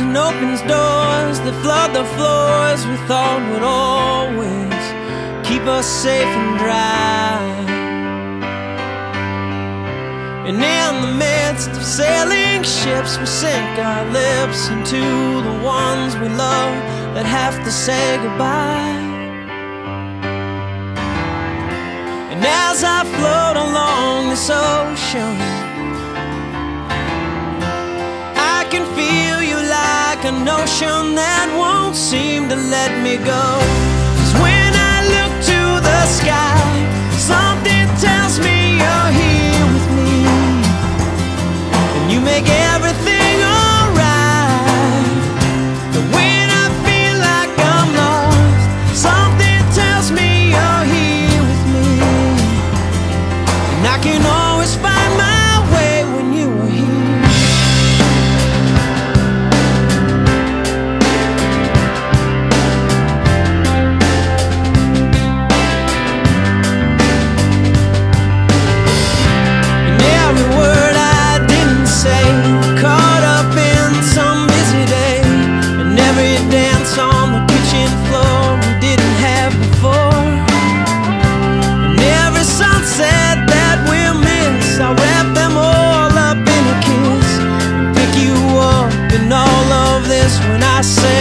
rain opens doors that flood the floors we thought would always keep us safe and dry. And in the midst of sailing ships, we sink our lips into the ones we love that have to say goodbye. And as I float along this ocean, I can feel you like a notion that won't seem to let me go. 'Cause when I look to the sky, something tells me you're here with me, and you make everything alright. But when I feel like I'm lost, something tells me you're here with me, and I can always find my way when you are here. When I say